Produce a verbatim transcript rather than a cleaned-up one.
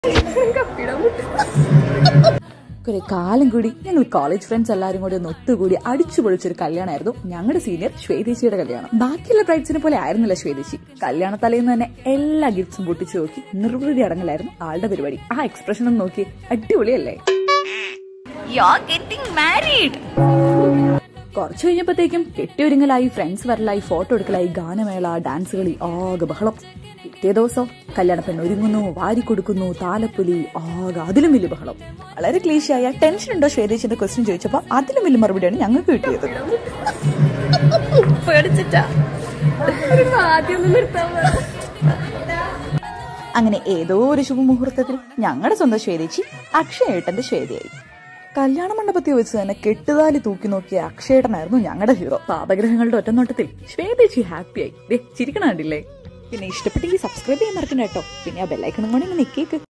കുറെ കാലം കൂടി ഞങ്ങൾ കോളേജ് ഫ്രണ്ട്സ് എല്ലാരും കൂടി ഒന്ന് ഒത്തുകൂടി അടിച്ചു പൊളിച്ചൊരു കല്യാണമായിരുന്നു ഞങ്ങളുടെ സീനിയർ ശ്വേതേച്ചിയുടെ കല്യാണം. ബാക്കിയുള്ള ബ്രൈഡ്സിനെ പോലെ ആയിരുന്നില്ല ശ്വേതേച്ചി. കല്യാണ തലേന്ന് തന്നെ എല്ലാ ഗിഫ്റ്റ്സും പൊട്ടിച്ചു നോക്കി നിർവൃതി അടങ്ങലായിരുന്നു ആളുടെ പരിപാടി. ആ എക്സ്പ്രഷൻ ഒന്ന് നോക്കി, അടിപൊളിയല്ലേ? കുറച്ചു കഴിഞ്ഞപ്പോഴത്തേക്കും കെട്ടിയൊരുങ്ങലായി, ഫ്രണ്ട്സ് വരലായി, ഫോട്ടോ എടുക്കലായി, ഗാനമേള, ഡാൻസ് കളി, ആകെ ബഹളം. പിറ്റേ ദിവസം കല്യാണ പെണ്ണൊരുങ്ങുന്നു, വാരി കൊടുക്കുന്നു, താലപ്പൊലി, ആകെ അതിലും വലിയ ബഹളം. വളരെ ക്ലീശയായ ടെൻഷൻ ഉണ്ടോ ശ്വേതേച്ചിന്റെ ക്വസ്റ്റ്യൻ ചോദിച്ചപ്പോ അതിലും വലിയ മറുപടിയാണ് ഞങ്ങൾക്ക് കിട്ടിയത്. അങ്ങനെ ഏതോ ഒരു ശുഭമുഹൂർത്തത്തിൽ ഞങ്ങളുടെ സ്വന്തം ശ്വേതേച്ചി അക്ഷയേട്ടന്റെ ശ്വേതയായി. കല്യാണ മണ്ഡപത്തിൽ വെച്ച് തന്നെ കെട്ടുതാലി തൂക്കി നോക്കിയ അക്ഷയേട്ടനായിരുന്നു ഞങ്ങളുടെ ഹീറോ. പാപഗ്രഹങ്ങളുടെ ഒറ്റനോട്ടത്തിൽ ശ്വേതേച്ചി ഹാപ്പിയായി. ചിരിക്കണ കണ്ടില്ലേ? പിന്നെ ഇഷ്ടപ്പെട്ടെങ്കിൽ സബ്സ്ക്രൈബ് ചെയ്യാൻ മറക്കണ്ട കേട്ടോ. പിന്നെ ആ ബെല്ലൈക്കണും കൂടെ നിൽക്കേക്ക്.